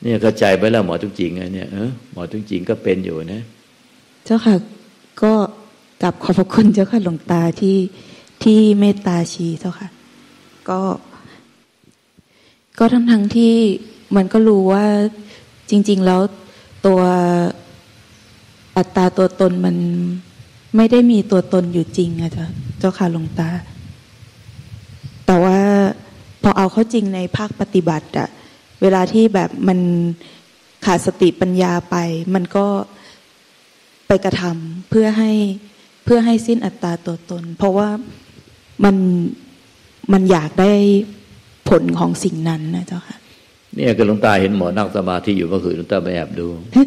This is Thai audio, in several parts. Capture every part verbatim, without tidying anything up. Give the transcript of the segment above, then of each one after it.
เนี่ยเข้าใจไปแล้วหมอทุกจริงอ่ะเนี่ยเออหมอทุกจริงก็เป็นอยู่นะเจ้าค่ะก็กราบขอบพระคุณเจ้าค่ะหลวงตาที่ที่เมตตาชี้เจ้าค่ะก็ก็ทั้งทั้งที่มันก็รู้ว่าจริงๆแล้วตัวอัตตาตัวตนมันไม่ได้มีตัวตนอยู่จริงอะเจ้าเจ้าค่ะหลวงตาแต่ว่าพอเอาเข้าจริงในภาคปฏิบัติอะเวลาที่แบบมันขาดสติปัญญาไปมันก็ไปกระทำเพื่อให้เพื่อให้สิ้นอัตตาตัวตนเพราะว่ามันมันอยากได้ผลของสิ่งนั้นนะเจ้าค่ะเนี่ยก็หลวงตาเห็นหมอนั่งสมาธิอยู่เมื่อคืนหลวงตาไปแอบดู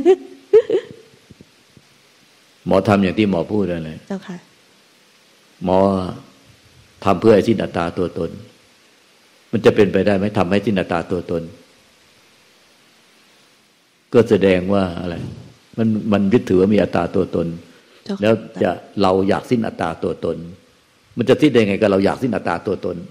หมอทำอย่างที่หมอพูดอะไรเจ้าค่ะหมอทำเพื่อให้สิ้นอัตตาตัวตนมันจะเป็นไปได้ไหมทำให้สิ้นอัตตาตัวตนก็แสดงว่าอะไรมันมันยึดถือว่ามีอัตตาตัวตนแล้วจะเราอยากสิ้นอัตตาตัวตนมันจะสิ้นได้ไงก็เราอยากสิ้นอัตตาตัวตน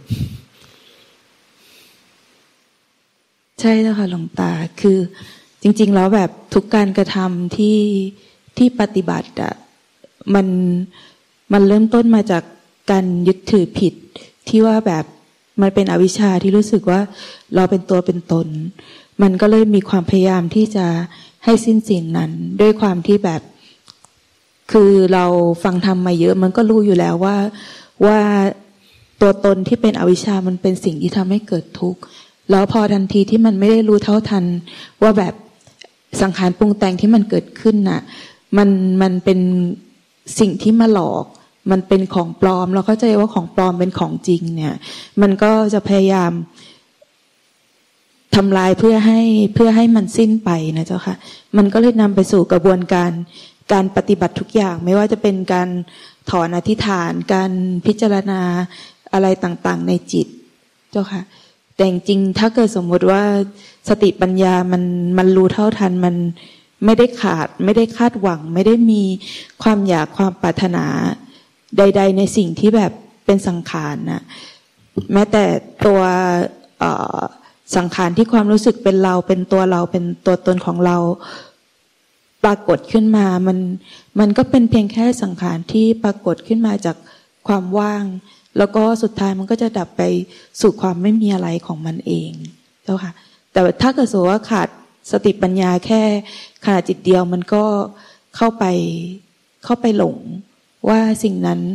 ใช่แล้วค่ะหลวงตาคือจริงๆแล้วแบบทุกการกระทำที่ที่ปฏิบัติอ่ะมันมันเริ่มต้นมาจากการยึดถือผิดที่ว่าแบบมันเป็นอวิชชาที่รู้สึกว่าเราเป็นตัวเป็นตนมันก็เลยมีความพยายามที่จะให้สิ้นสิ่งนั้นด้วยความที่แบบคือเราฟังธรรมมาเยอะมันก็รู้อยู่แล้วว่าว่าตัวตนที่เป็นอวิชชามันเป็นสิ่งที่ทำให้เกิดทุกข์แล้วพอทันทีที่มันไม่ได้รู้เท่าทันว่าแบบสังขารปรุงแต่งที่มันเกิดขึ้นน่ะมันมันเป็นสิ่งที่มาหลอกมันเป็นของปลอมเราเข้าใจว่าของปลอมเป็นของจริงเนี่ยมันก็จะพยายามทำลายเพื่อให้เพื่อให้มันสิ้นไปนะเจ้าค่ะมันก็เลยนำไปสู่กระบวนการการปฏิบัติทุกอย่างไม่ว่าจะเป็นการถอนอธิษฐานการพิจารณาอะไรต่างๆในจิตเจ้าค่ะแต่จริงๆถ้าเกิดสมมติว่าสติปัญญามันมันรู้เท่าทันมันไม่ได้ขาดไม่ได้คาดหวังไม่ได้มีความอยากความปรารถนาใดๆในสิ่งที่แบบเป็นสังขารนะแม้แต่ตัวสังขารที่ความรู้สึกเป็นเราเป็นตัวเราเป็นตัวตนของเราปรากฏขึ้นมามันมันก็เป็นเพียงแค่สังขารที่ปรากฏขึ้นมาจากความว่างแล้วก็สุดท้ายมันก็จะดับไปสู่ความไม่มีอะไรของมันเองเจ้าค่ะแต่ถ้าเกิดสมมติว่าขาดสติปัญญาแค่ขณะจิตเดียวมันก็เข้าไปเข้าไปหลงว่าสิ่งนั้น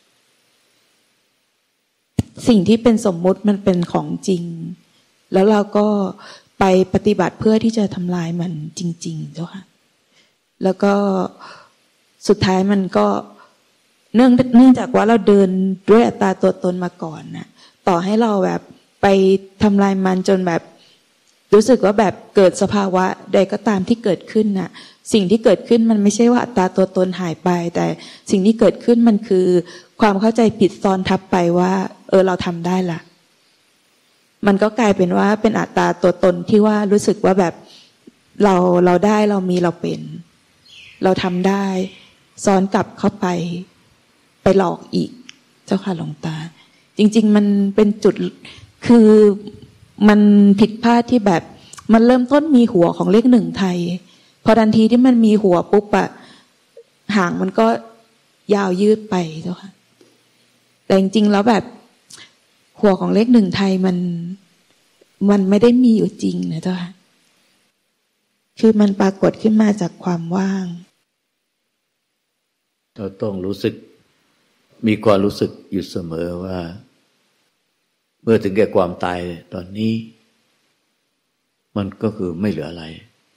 สิ่งที่เป็นสมมุติมันเป็นของจริงแล้วเราก็ไปปฏิบัติเพื่อที่จะทำลายมันจริงๆเจ้าค่ะแล้วก็สุดท้ายมันก็เนื่องเนื่องจากว่าเราเดินด้วยอัตตาตัวตนมาก่อนนะต่อให้เราแบบไปทำลายมันจนแบบรู้สึกว่าแบบเกิดสภาวะใดก็ตามที่เกิดขึ้นน่ะสิ่งที่เกิดขึ้นมันไม่ใช่ว่าอัตตาตัวตนหายไปแต่สิ่งที่เกิดขึ้นมันคือความเข้าใจผิดซ้อนทับไปว่าเออเราทำได้ละมันก็กลายเป็นว่าเป็นอัตตาตัวตนที่ว่ารู้สึกว่าแบบเราเราได้เรามีเราเป็นเราทำได้ซ้อนกลับเข้าไปไปหลอกอีกเจ้าค่ะหลวงตาจริงๆมันเป็นจุดคือมันผิดพลาดที่แบบมันเริ่มต้นมีหัวของเลขหนึ่งไทยพอทันทีที่มันมีหัวปุ๊บอะหางมันก็ยาวยืดไปเจ้าค่ะแต่จริงๆแล้วแบบหัวของเลขหนึ่งไทยมันมันไม่ได้มีอยู่จริงนะเจ้าค่ะคือมันปรากฏขึ้นมาจากความว่างเราต้องรู้สึกมีความรู้สึกอยู่เสมอว่าเมื่อถึงแก่ความตายตอนนี้มันก็คือไม่เหลืออะไร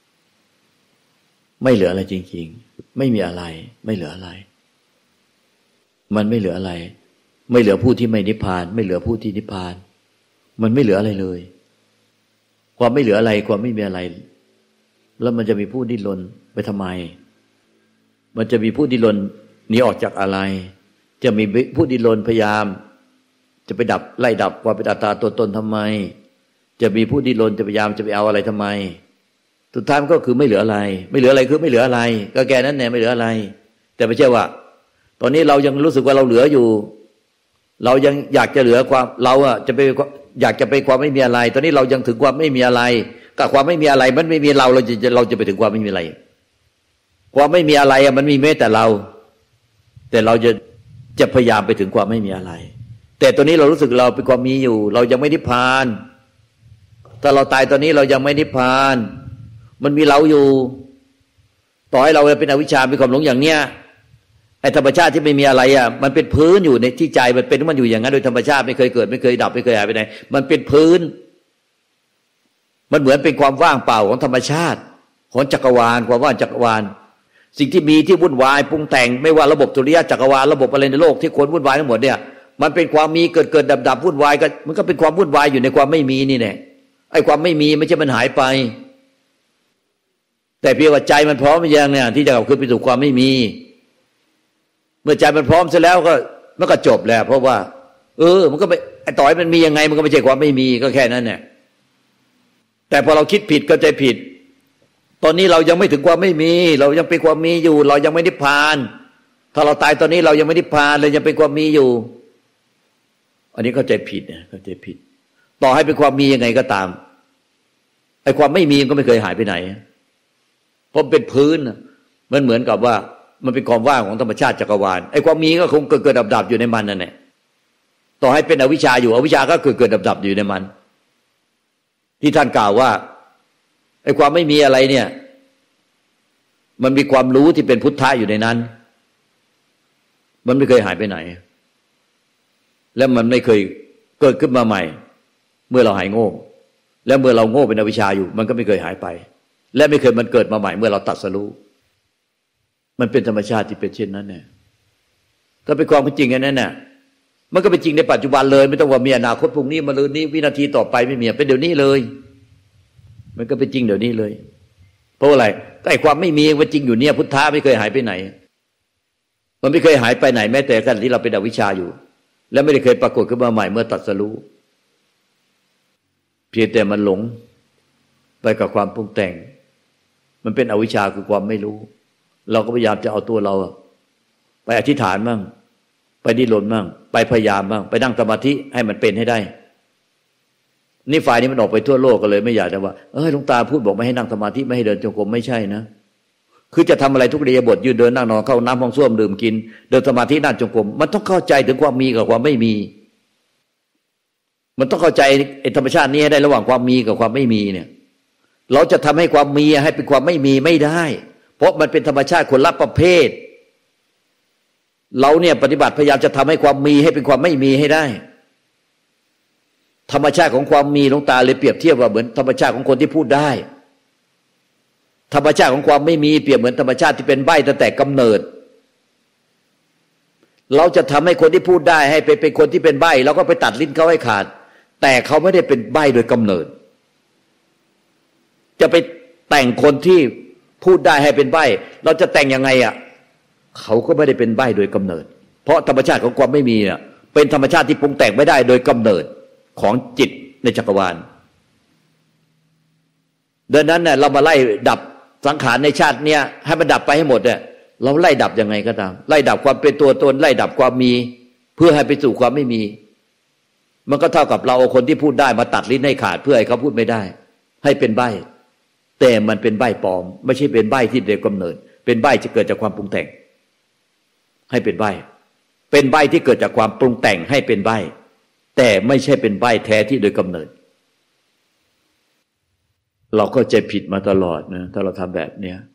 ไม่เหลืออะไรจริงๆไม่มีอะไรไม่เหลืออะไรมันไม่เหลืออะไรไม่เหลือผู้ที่ไม่นิพพานไม่เหลือผู้ที่นิพพานมันไม่เหลืออะไรเลยความไม่เหลืออะไรความไม่มีอะไรแล้วมันจะมีผู้ดิ้นรนไปทำไมมันจะมีผู้ดิ้นรนหนีออกจากอะไรจะมีผู้ดิ้นรนพยายามจะไปดับไล่ดับความเป็นอัตตาตัวตนทำไมจะมีผู้ดิ้นรนจะพยายามจะไปเอาอะไรทำไมสุดท้ายมันก็คือไม่เหลืออะไรไม่เหลืออะไรคือไม่เหลืออะไรก็แกนั้นแน่ไม่เหลืออะไรแต่ไม่ใช่ว่าตอนนี้เรายังรู้สึกว่าเราเหลืออยู่เรายังอยากจะเหลือความเราอะจะไปอยากจะไปความไม่มีอะไรตอนนี้เรายังถึงความไม่มีอะไรกับความไม่มีอะไรมันไม่มีเราเราจะเราจะไปถึงความไม่มีอะไรความไม่มีอะไรอ่ะมันมีแม้แต่เราแต่เราจะจะพยายามไปถึงความไม่มีอะไรแต่ตอนนี้เรารู้สึกเราเป็นความมีอยู่เรายังไม่นิพพานถ้าเราตายตอนนี้เรายังไม่นิพพานมันมีเราอยู่ต่อให้เราเป็นอวิชชาเป็นความหลงอย่างเนี้ยไอ้ธรรมชาติที่ไม่มีอะไรอ่ะมันเป็นพื้นอยู่ในที่ใจมันเป็นมันอยู่อย่างนั้นโดยธรรมชาติไม่เคยเกิดไม่เคยดับไม่เคยหายไปไหนมันเป็นพื้นมันเหมือนเป็นความว่างเปล่าของธรรมชาติของจักรวาลความว่างจักรวาลสิ่งที่มีที่วุ่นวายปรุงแต่งไม่ว่าระบบสุริยะจักรวาลระบบอะไรในโลกที่คนวุ่นวายทั้งหมดเนี่ยมันเป็นความมีเกิดเกิดดับดับวุ่นวายก็มันก็เป็นความวุ่นวายอยู่ในความไม่มีนี่แหละไอ้ความไม่มีไม่ใช่มันหายไปแต่เพียงว่าใจมันพร้อมอย่างเนี่ยที่จะกลับคืนไปสู่ความไม่มีเมื่อใจมันพร้อมเสร็จแล้วก็มันก็จบแล้วเพราะว่าเออมันก็ไม่ไอ้ต่อให้มันมียังไงมันก็ไม่ใช่ความไม่มีก็แค่นั้นแหละแต่พอเราคิดผิดก็ใจผิดตอนนี้เรายังไม่ถึงความไม่มีเรายังเป็นความมีอยู่เรายังไม่นิพพานถ้าเราตายตอนนี้เรายังไม่นิพพานเรายังเป็นความมีอยู่อันนี้เข้าใจผิดนะเข้าใจผิดต่อให้เป็นความมียังไงก็ตามไอ้ความไม่มีมันก็ไม่เคยหายไปไหนเพราะเป็นพื้นมันเหมือนกับว่ามันเป็นความว่างของธรรมชาติจักรวาลไอ้ความมีก็คงเกิดเกิดดับดับอยู่ในมันนั่นแหละต่อให้เป็นอวิชชาอยู่อวิชชาก็เกิดเกิดดับดับอยู่ในมันที่ท่านกล่าวว่าไอ้ความไม่มีอะไรเนี่ยมันมีความรู้ที่เป็นพุทธะอยู่ในนั้นมันไม่เคยหายไปไหนและมันไม่เคยเกิดขึ้นมาใหม่เมื่อเราหายโง่และเมื่อเราโง่เป็นอวิชชาอยู่มันก็ไม่เคยหายไปและไม่เคยมันเกิดมาใหม่เมื่อเราตรัสรู้มันเป็นธรรมชาติที่เป็นเช่นนั้นเนี่ยถ้าเป็นความเป็นจริงอย่างนั้นน่ะมันก็เป็นจริงในปัจจุบันเลยไม่ต้องว่ามีอนาคตพรุ่งนี้มะรืนนี้วินาทีต่อไปไม่มีเป็นเดี๋ยวนี้เลยมันก็เป็นจริงเดี๋ยวนี้เลยเพราะอะไรก็ไอ้ความไม่มีมันจริงอยู่เนี่ยพุทธะไม่เคยหายไปไหนมันไม่เคยหายไปไหนแม้แต่ขณะที่เราเป็นอวิชชาอยู่และไม่ได้เคยปรากฏขึ้นมาใหม่เมื่อตรัสรู้เพียงแต่มันหลงไปกับความปรุงแต่งมันเป็นอวิชชาคือความไม่รู้เราก็พยายามจะเอาตัวเราไปอธิษฐานมั่งไปดิ้นรนมั่งไปพยายามมั่งไปนั่งสมาธิให้มันเป็นให้ได้นี่ฝ่ายนี้มันออกไปทั่วโลกก็เลยไม่อยากจะว่าเอ้ยหลวงตาพูดบอกไม่ให้นั่งสมาธิไม่ให้เดินจงกรมไม่ใช่นะคือจะทำอะไรทุกอิริยาบถยืนเดินนั่งนอนเข้าน้ำห้องส้วมดื่มกินเดินสมาธินั่งจงกรมมันต้องเข้าใจถึงความมีกับความไม่มีมันต้องเข้าใจไอ้ธรรมชาตินี้ให้ได้ระหว่างความมีกับความไม่มีเนี่ยเราจะทำให้ความมีให้เป็นความไม่มีไม่ได้เพราะมันเป็นธรรมชาติคนละประเภทเราเนี่ยปฏิบัติพยายามจะทำให้ความมีให้เป็นความไม่มีให้ได้ธรรมชาติของความมีหลวงตาเลยเปรียบเทียบว่าเหมือนธรรมชาติของคนที่พูดได้ธรรมชาติของความไม่มีเปรียบเหมือนธรรมชาติที่เป็นใบ้ตั้งแต่กำเนิดเราจะทำให้คนที่พูดได้ให้เป็นเป็นคนที่เป็นใบ้เราก็ไปตัดลิ้นเขาให้ขาดแต่เขาไม่ได้เป็นใบ้โดยกำเนิดจะไปแต่งคนที่พูดได้ให้เป็นใบ้เราจะแต่งยังไงอ่ะเขาก็ไม่ได้เป็นใบ้โดยกำเนิดเพราะธรรมชาติของความไม่มีอ่ะเป็นธรรมชาติที่ปรุงแต่งไม่ได้โดยกำเนิดของจิตในจักรวาลดังนั้นเนี่ยเรามาไล่ดับสังขารในชาติเนี้ยให้มันดับไปให้หมดเนี่ยเราไล่ดับยังไงก็ตามไล่ดับความเป็นตัวตนไล่ดับความมีเพื่อให้ไปสู่ความไม่มีมันก็เท่ากับเราเอาคนที่พูดได้มาตัดลิ้นให้ขาดเพื่อให้เขาพูดไม่ได้ให้เป็นใบ้แต่มันเป็นใบ้ปลอมไม่ใช่เป็นใบ้ที่โดยกำเนิดเป็นใบ้ที่เกิดจากความปรุงแต่งให้เป็นใบ้เป็นใบ้ที่เกิดจากความปรุงแต่งให้เป็นใบ้แต่ไม่ใช่เป็นใบ้แท้ที่โดยกำเนิดเราก็จะผิดมาตลอดนะถ้าเราทำแบบเนี้ย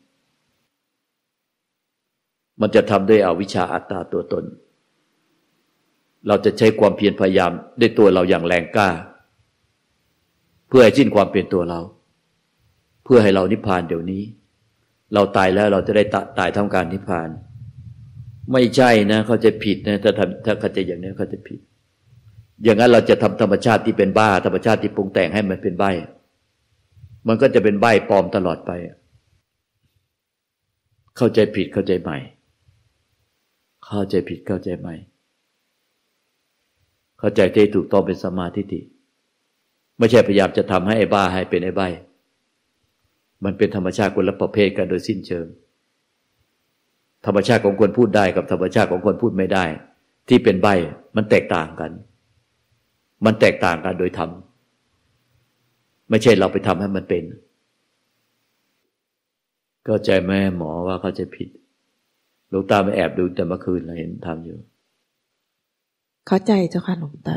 มันจะทำด้วยอวิชชาอัตตาตัวตนเราจะใช้ความเพียรพยายามด้วยตัวเราอย่างแรงกล้าเพื่อให้สิ้นความเป็นตัวเราเพื่อให้เรานิพพานเดี๋ยวนี้เราตายแล้วเราจะได้ตายทำการนิพพานไม่ใช่นะเขาจะผิดนะถ้าทำถ้าเขาจะอย่างนี้เขาจะผิดอย่างนั้นเราจะทำธรรมชาติที่เป็นบ้าธรรมชาติที่ปรุงแต่งให้มันเป็นใบ้มันก็จะเป็นใบ้ปลอมตลอดไปเข้าใจผิดเข้าใจใหม่เข้าใจผิดเข้าใจใหม่เข้าใจที่ถูกต้องเป็นสัมมาทิฏฐิไม่ใช่พยายามจะทำให้ไอ้บ้าให้เป็นไอ้ใบ้มันเป็นธรรมชาติคนละประเภทกันโดยสิ้นเชิงธรรมชาติของคนพูดได้กับธรรมชาติของคนพูดไม่ได้ที่เป็นใบ้มันแตกต่างกันมันแตกต่างกันโดยธรรมไม่ใช่เราไปทำให้มันเป็นเข้าใจไหมหมอว่าเข้าใจผิดหลวงตาไปแอบดูแต่เมื่อคืนเราเห็นทำอยู่เข้าใจเจ้าค่ะหลวงตา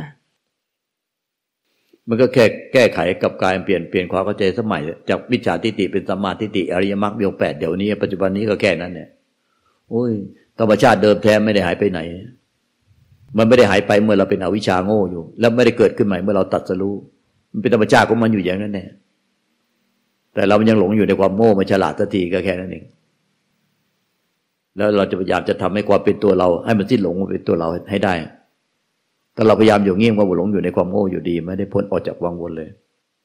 มันก็แค่แก้ไขกับการเปลี่ยนเปลี่ยนความเข้าใจสมัยจากมิจฉาทิฏฐิเป็นสัมมาทิฏฐิอริยมรรคมีองค์แปดเดี๋ยวนี้ปัจจุบันนี้ก็แค่นั้นเนี่ยโอ้ยธรรมชาติเดิมแท้ไม่ได้หายไปไหนมันไม่ได้หายไปเมื่อเราเป็นอวิชชาโง่อยู่แล้วไม่ได้เกิดขึ้นใหม่เมื่อเราตรัสรู้มันเป็นธรรมชาติของมันอยู่อย่างนั้นแน่แต่เรายังหลงอยู่ในความโง่ไม่ฉลาดสักทีก็แค่นั้นเองแล้วเราจะพยายามจะทำให้ความเป็นตัวเราให้มันสิ้นหลงเป็นตัวเราให้ได้ถ้าเราพยายามอยู่เงี่ยงว่าหลงอยู่ในความโง่อยู่ดีไม่ได้พ้นออกจากวังวนเลย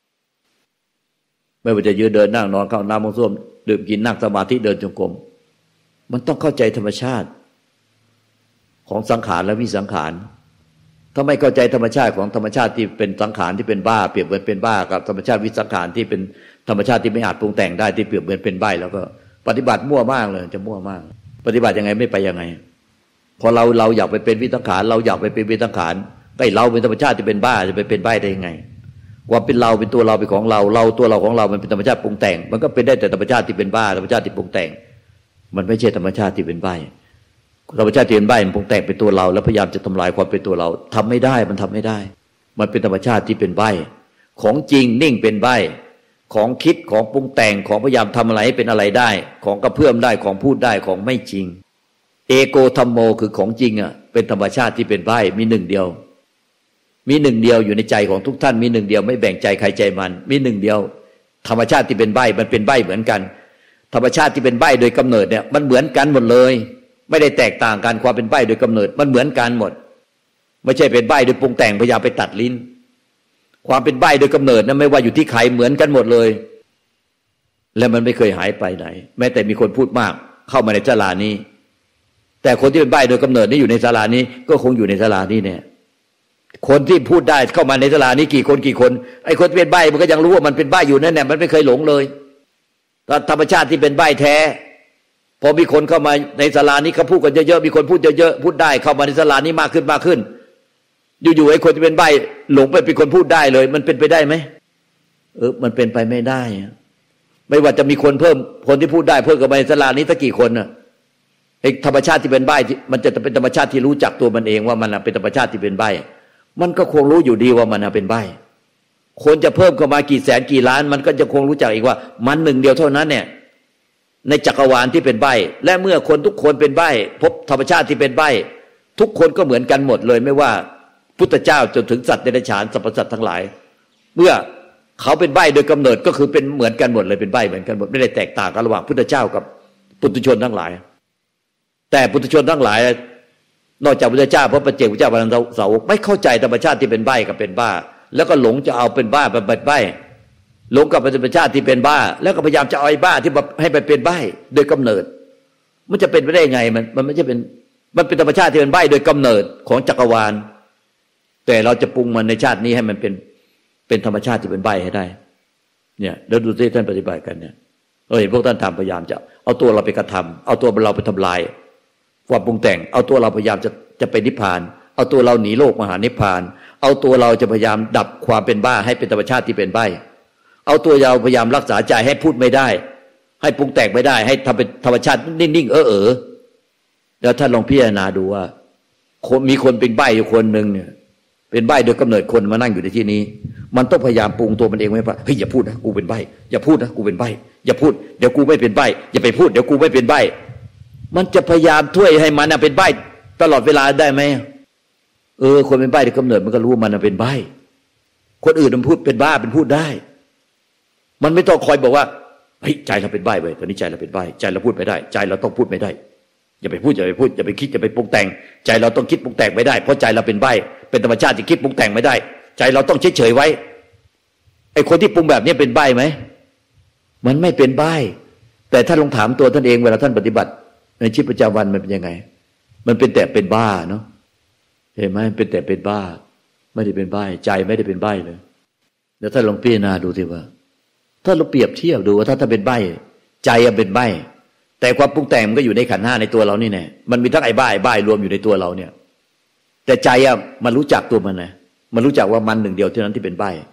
ไม่ว่าจะยืนเดินนั่งนอนเข้าน้ำมังส้วมดื่มกินนั่งสมาธิเดินจงกรมมันต้องเข้าใจธรรมชาติของสังขารและวิสังขารถ้าไม่เข้าใจธรรมชาติของธรรมชาติที่เป็นสังขารที่เป็นบ้าเปรียบเหมือนเป็นบ้ากับธรรมชาติวิสังขารที่เป็นธรรมชาติที่ไม่อาจปรุงแต่งได้ที่เปรียบเหมือนเป็นใบ้แล้วก็ปฏิบัติมั่วมากเลยจะมั่วมากปฏิบัติยังไงไม่ไปยังไงพอเราเราอยากไปเป็นวิสังขารเราอยากไปเป็นวิสังขารไอ้เราเป็นธรรมชาติที่เป็นบ้าจะไปเป็นใบ้ได้ยังไงความเป็นเราเป็นตัวเราเป็นของเราเราตัวเราของเรามันเป็นธรรมชาติปรุงแต่งมันก็เป็นได้แต่ธรรมชาติที่เป็นบ้าธรรมชาติที่ปรุงแต่งมันไม่ใช่ธรรมชาติที่เป็นใบ้ธรรมชาติที่เป็นใบ้มันปรุงแต่งเป็นตัวเราแล้วพยายามจะทำลายความเป็นตัวเราทำไม่ได้มันทำไม่ได้มันเป็นธรรมชาติที่เป็นใบ้ของจริงนิ่งเป็นใบ้ของคิดของปรุงแต่งของพยายามทำอะไรให้เป็นอะไรได้ของกระเพื่อมได้ของพูดได้ของไม่จริงเอโกธัมโมคือของจริงอ่ะเป็นธรรมชาติที่เป็นใบ้มีหนึ่งเดียวมีหนึ่งเดียวอยู่ในใจของทุกท่านมีหนึ่งเดียวไม่แบ่งใจใครใจมันมีหนึ่งเดียวธรรมชาติที่เป็นใบ้มันเป็นใบ้เหมือนกันธรรมชาติที่เป็นใบ้โดยกำเนิดเนี่ยมันเหมือนกันหมดเลยไม่ได้แตกต่างกันความเป็นใบ้โดยกำเนิดมันเหมือนกันหมดไม่ใช่เป็นใบ้โดยปรุงแต่งพยายามไปตัดลิ้นความเป็นใบ้โดยกำเนิดนั้นไม่ว่าอยู่ที่ใครเหมือนกันหมดเลยและมันไม่เคยหายไปไหนแม้แต่มีคนพูดมากเข้ามาในศาลานี้แต่คนที่เป็นใบ้โดยกำเนิดนี่อยู่ในศาลานี้ก็คงอยู่ในศาลานี้เนี่ยคนที่พูดได้เข้ามาในศาลานี้กี่คนกี่คนไอ้คนที่เป็นใบ้มันก็ยังรู้ว่ามันเป็นใบ้อยู่นั่นแหละมันไม่เคยหลงเลยแต่ธรรมชาติที่เป็นใบ้แท้พอมีคนเข้ามาในศาลานี้เขาพูดกันเยอะๆมีคนพูดเยอะๆพูดได้เข้ามาในศาลานี้มากขึ้นมากขึ้นอยู่ๆไอ้คนที่เป็นใบ้หลงไปเป็นคนพูดได้เลยมันเป็นไปได้ไหมเออมันเป็นไปไม่ได้ไม่ว่าจะมีคนเพิ่มคนที่พูดได้เพิ่มเข้ามาในศาลานี้สักกี่คนน่ะไอ้ธรรมชาติที่เป็นใบ้มันจะเป็นธรรมชาติที่รู้จักตัวมันเองว่ามันเป็นธรรมชาติที่เป็นใบ้มันก็คงรู้อยู่ดีว่ามันเป็นใบ้คนจะเพิ่มเข้ามากี่แสนกี่ล้านมันก็จะคงรู้จักอีกว่ามันหนึ่งเดียวเท่านั้นเนี่ยในจักรวาลที่เป็นใบ้และเมื่อคนทุกคนเป็นใบ้พบธรรมชาติที่เป็นใบ้ทุกคนก็เหมือนกันหมดเลยไม่ว่าพุทธเจ้าจนถึงสัตว์เดรัจฉานสรรพสัตว์ทั้งหลายเมื่อเขาเป็นใบ้โดยกำเนิดก็คือเป็นเหมือนกันหมดเลยเป็นใบ้เหมือนกันหมดไม่ได้แตกต่างกันระหว่างพุทธเจ้ากับปุถุชนทั้งหลายแต่ปุถุชนทั้งหลายนอกจากพุทธเจ้าพระปัจเจกพุทธเจ้าพระอรหันตสาวกไม่เข้าใจธรรมชาติที่เป็นใบ้กับเป็นบ้าแล้วก็หลงจะเอาเป็นบ้าเป็นใบ้หลงกับธรรมชาติที่เป็นบ้าแล้วก็พยายามจะเอาไอ้บ้าที่ให้ไปเป็นใบ้โดยกำเนิดมันจะเป็นไปได้ไงมันมันไม่ใช่เป็นมันเป็นธรรมชาติที่เป็นใบ้โดยกำเนิดของจักรวาลแต่เราจะปรุงมันในชาตินี้ให้มันเป็นเป็นธรรมชาติที่เป็นใบ้ให้ได้เนี่ยแล้วดูที่ท่านปฏิบัติกันเนี่ยเออเห็นพวกท่านทำพยายามจะเอาตัวเราไปกระทำเอาตัวเราไปทำลายความปรุงแต่งเอาตัวเราพยายามจะจะไปนิพพานเอาตัวเราหนีโลกมาหานิพพานเอาตัวเราจะพยายามดับความเป็นบ้าให้เป็นธรรมชาติที่เป็นใบ้เอาตัวเราพยายามรักษาใจให้พูดไม่ได้ให้ปรุงแต่งไม่ได้ให้ทำเป็นธรรมชาตินิ่งๆเออเออแล้วท่านลองพิจารณาดูว่าคนมีคนเป็นใบ้อยู่คนหนึ่งเนี่ยเป็นใบ้โดยกำเนิดคนมานั่งอยู่ในที่นี้มันต้องพยายามปรุงตัวมันเองไว้ว่าเฮ้ยอย่าพูดนะกูเป็นใบ้อย่าพูดนะกูเป็นใบ้อย่าพูดเดี๋ยวกูไม่เป็นใบ้อย่าไปพูดเดี๋ยวกูไม่เป็นใบ้มันจะพยายามช่วยให้มันเป็นใบ้ตลอดเวลาได้ไหมเออคนเป็นใบ้โดยกำเนิดมันก็รู้ว่ามันเป็นใบ้คนอื่นมันพูดเป็นบ้าเป็นพูดได้มันไม่ต้องคอยบอกว่าเฮ้ยใจเราเป็นใบ้เว้ยตอนนี้ใจเราเป็นใบ้ใจเราพูดไม่ได้ใจเราต้องพูดไม่ได้อย่าไปพูดอย่าไปพูดอย่าไปคิดอย่าไปปรุงแต่งใจเราต้องคิดปรุงแต่งไม่ได้เพราะใจเราเป็นใบ้เป็นธรรมชาติที่คิดปรุงแต่งไม่ได้ใจเราต้องเฉยๆไว้ไอ้คนที่ปรุงแบบนี้เป็นใบ้ไหมมันไม่เป็นใบ้แต่ท่านลองถามตัวท่านเองเวลาท่านปฏิบัติในชีวิตประจำวันมันเป็นยังไงมันเป็นแต่เป็นบ้าเนาะเห็นไหมมันเป็นแต่เป็นบ้าไม่ได้เป็นใบ้ใจไม่ได้เป็นใบ้เลยแล้วท่านลองพิจารณาดูสิว่าถ้าเราเปรียบเทียบดูว่าถ้าถ้าเป็นใบ้ใจเป็นใบ้แต่ความปรุงแต่งมันก็อยู่ในขันธ์ห้าในตัวเรานี่แน่มันมีทั้งไอ้บ้าไอ้บ้ารวมอยู่ในตัวเราเนี่ยแต่ใจอะมันรู้จักตัวมันนะมันรู้จักว่ามันหนึ่งเดียวเท่านั้นที่เป็นใบ้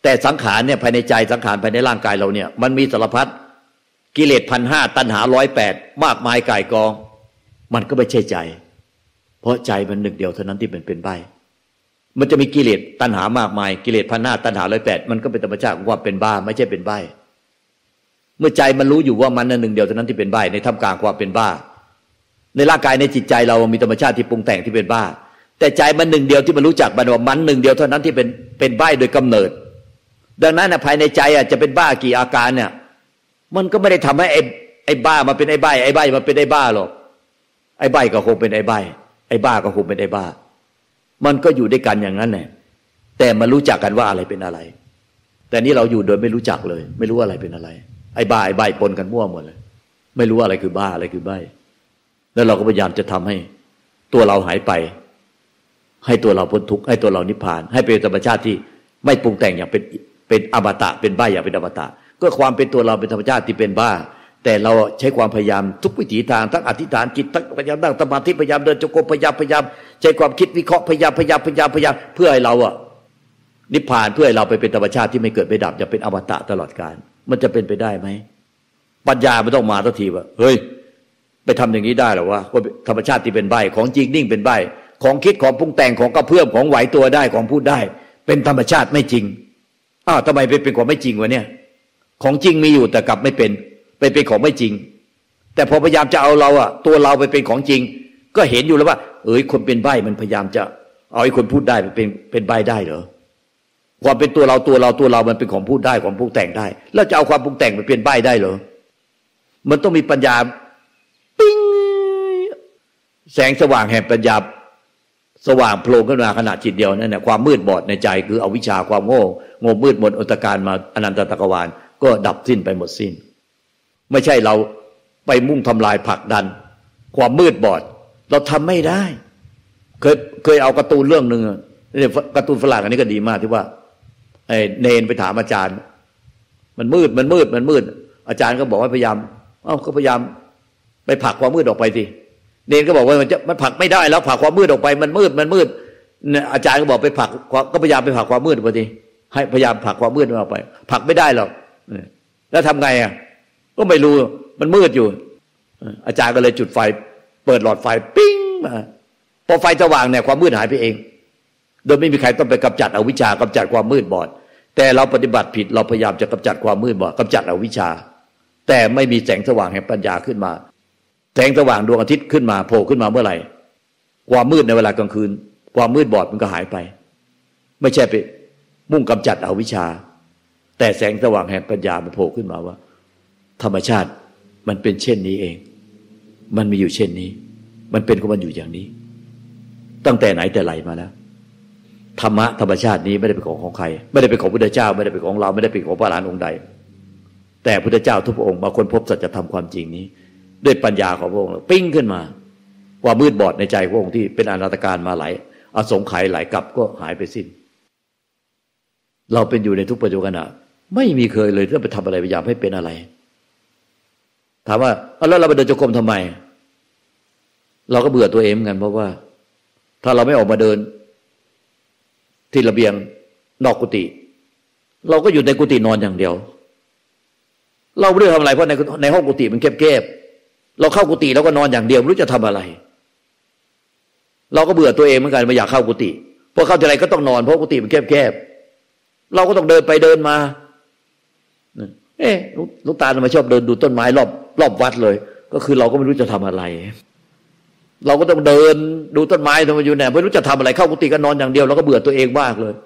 แต่สังขารเนี่ยภายในใจสังขารภายในร่างกายเราเนี่ยมันมีสารพัดกิเลสพันห้าตัณหาร้อยแปดมากมายก่ายกองมันก็ไม่ใช่ใจเพราะใจมันหนึ่งเดียวเท่านั้นที่เป็นเป็นใบมันจะมีกิเลสตัณหามากมายกิเลสพันห้าตัณหาร้อยแปดมันก็เป็นธรรมชาติของความเป็นบ้าไม่ใช่เป็นใบเมื่อใจมันรู้อยู่ว่ามันนั้นหนึ่งเดียวเท่านั้นที่เป็นใบในท่ามกลางความเป็นบ้าในร่างกายในจิตใจเรามีธรรมชาติที่ปรุงแต่งที่เป็นบ้าแต่ใจมันหนึ่งเดียวที่มันรู้จักมันว่ามันหนึ่งเดียวเท่านั้นที่เป็นเป็นใบโดยกำเนิดดังนั้นนะภายในใจอ่ะจะเป็นบ้ากี่อาการเนี่ยมันก็ไม่ได้ทำให้ไอ้ไอ้บ้ามาเป็นไอ้ใบไอ้ใบมาเป็นไอ้บ้าหรอกไอ้ใบก็คงเป็นไอ้ใบไอ้บ้าก็คงเป็นไอ้บ้ามันก็อยู่ด้วยกันอย่างนั้นแหละแต่มันรู้จักกันว่าอะไรเป็นอะไรแต่นี่เราอยู่โดยไม่รู้จักเลยไม่รู้อะไรเป็นอะไรไอ้บ้าไอ้ใบปนกันมั่วหมดเลยไม่รู้อะไรคือบ้าอะไรคือใบแล้วเราก็พยายามจะทำให้ตัวเราหายไปให้ตัวเราพ้นทุกข์ให้ตัวเรานิพพานให้เป็นธรรมชาติที่ไม่ปรุงแต่งอย่างเป็นเป็นอมตะเป็นบ้าอย่างเป็นอมตะก็ความเป็นตัวเราเป็นธรรมชาติที่เป็นบ้าแต่เราใช้ความพยายามทุกวิถีทางทั้งอธิษฐานจิตทั้งพยายามนั่งสมาธิพยายามเดินจงกรมพยายามพยายามใช้ความคิดวิเคราะห์พยายามพยายามพยายามพยายามเพื่อให้เราอะนิพพานเพื่อให้เราไปเป็นธรรมชาติที่ไม่เกิดไม่ดับจะเป็นอมตะตลอดกาลมันจะเป็นไปได้ไหมปัญญาไม่ต้องมาทันทีว่าเฮ้ยไปทำอย่างนี้ได้หรอวะว่าธรรมชาติที่เป็นใบของจริงนิ่งเป็นใบของคิดของปรุงแต่งของกระเพื่อมของไหวตัวได้ของพูดได้เป็นธรรมชาติไม่จริงอ้าวทำไมเป็นของไม่จริงวะเนี่ยของจริงมีอยู่แต่กลับไม่เป็นไปเป็นของไม่จริงแต่พอพยายามจะเอาเราอะตัวเราไปเป็นของจริงก็เห็นอยู่แล้วว่าเอ้ยคนเป็นใบมันพยายามจะเอาไอ้คนพูดได้ไปเป็นเป็นใบได้เหรอความเป็นตัวเราตัวเราตัวเรามันเป็นของพูดได้ของปรุงแต่งได้แล้วจะเอาความปรุงแต่งไปเป็นใบได้เหรอมันต้องมีปัญญาปิ้งแสงสว่างแห่งปัญญาสว่างโผล่ขึ้นมาขณะจิตเดียวนั่นแหละความมืดบอดในใจคืออวิชชาความโง่โง่มืดมนอนตการมาอนันตตกวาลก็ดับสิ้นไปหมดสิ้นไม่ใช่เราไปมุ่งทำลายผลักดันความมืดบอดเราทำไม่ได้เคยเคยเอาการ์ตูนเรื่องนึงเนี่ยการ์ตูนฝรั่งอันนี้ก็ดีมากที่ว่าไอ้เนนไปถามอาจารย์มันมืดมันมืดมันมืดอาจารย์ก็บอกว่าพยายามเอ้าก็พยายามไปผลักความมืดออกไปสิเนนก็บอกว่ามันจะมันผลักไม่ได้แล้วผลักความมืดออกไปมันมืดมันมืดอาจารย์ก็บอกไปผลักก็พยายามไปผลักความมืดออกไปสิให้พยายามผลักความมืดออกไปผลักไม่ได้หรอกแล้วทำไงอ่ะก็ไม่รู้มันมืดอยู่อาจารย์ก็เลยจุดไฟเปิดหลอดไฟปิ้งมาพอไฟสว่างเนี่ยความมืดหายไปเองโดยไม่มีใครต้องไปกำจัดอวิชชากำจัดความมืดบอดแต่เราปฏิบัติผิดเราพยายามจะกำจัดความมืดบอดกำจัดอวิชชาแต่ไม่มีแสงสว่างแห่งปัญญาขึ้นมาแสงสว่างดวงอาทิตย์ขึ้นมาโผล่ขึ้นมาเมื่อไหร่ความมืดในเวลากลางคืนความมืดบอดมันก็หายไปไม่ใช่ไปมุ่งกำจัดอวิชชาแต่แสงสว่างแห่งปัญญามันโผล่ขึ้นมาว่าธรรมชาติมันเป็นเช่นนี้เองมันมีอยู่เช่นนี้มันเป็นของมันอยู่อย่างนี้ตั้งแต่ไหนแต่ไรมาแล้วธรรมะธรรมชาตินี้ไม่ได้เป็นของของใครไม่ได้เป็นของพุทธเจ้าไม่ได้เป็นของเราไม่ได้เป็นของพระอรหันต์องค์ใดแต่พุทธเจ้าทุกพระองค์มาค้นพบสัจธรรมความจริงนี้ด้วยปัญญาของพระองค์ปิ้งขึ้นมาความมืดบอดในใจพระองค์ที่เป็นอนันตการมาหลายอสงไขยหลายกับก็หายไปสิ้นเราเป็นอยู่ในทุกปัจจุบันไม่มีเคยเลยที่ไปทำอะไรพยายามให้เป็นอะไรถามว่าแล้วเราไปเดินจงกรมทำไมเราก็เบื่อตัวเองเหมือนกันเพราะว่าถ้าเราไม่ออกมาเดินที่ระเบียงนอกกุฏิเราก็อยู่ในกุฏินอนอย่างเดียวเราไม่ได้ทำอะไรเพราะในในห้องกุฏิมันแคบๆเราเข้ากุฏิแล้วก็นอนอย่างเดียวไม่รู้จะทำอะไรเราก็เบื่อตัวเองเหมือนกันไม่อยากเข้ากุฏิเพราะเข้าทีไรก็ต้องนอนเพราะกุฏิมันแคบๆเราก็ต้องเดินไปเดินมาเอ๊ะลูกตาทำไมชอบเดินดูต้นไม้รอบรอบวัดเลยก็คือเราก็ไม่รู้จะทำอะไรเราก็ต้องเดินดูต้นไม้ทำไมอยู่ไหนไม่รู้จะทำอะไรเข้ากุฏิก็นอนอย่างเดียวเราก็เบื่อตัวเองมากเลย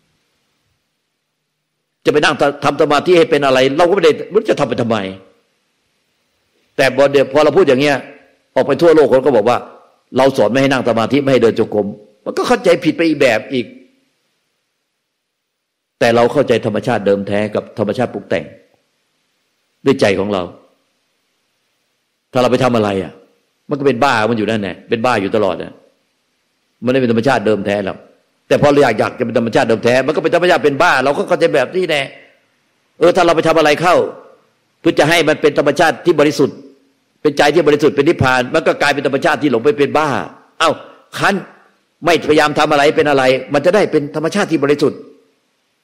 จะไปนั่งทำสมาธิให้เป็นอะไรเราก็ไม่ได้รู้จะทำไปทำไมแต่พอเดี๋ยวพอเราพูดอย่างเงี้ยออกไปทั่วโลกคนก็บอกว่าเราสอนไม่ให้นั่งสมาธิไม่ให้เดินจงกรมมันก็เข้าใจผิดไปอีกแบบอีกแต่เราเข้าใจธรรมชาติเดิมแท้กับธรรมชาติปรุงแต่งด้วยใจของเราถ้าเราไปทำอะไรอ่ะมันก็เป็นบ้ามันอยู่นั่นแหละเป็นบ้าอยู่ตลอดอ่ะมันไม่เป็นธรรมชาติเดิมแท้หรอกแต่พอเราอยากอยากจะเป็นธรรมชาติเดิมแท้มันก็เป็นธรรมชาติเป็นบ้าเราก็เข้าใจแบบนี้แน่เออถ้าเราไปทำอะไรเข้าเพื่อจะให้มันเป็นธรรมชาติที่บริสุทธิ์เป็นใจที่บริสุทธิ์เป็นนิพพานมันก็กลายเป็นธรรมชาติที่หลงไปเป็นบ้าเอ้าคันไม่พยายามทำอะไรเป็นอะไรมันจะได้เป็นธรรมชาติที่บริสุทธิ์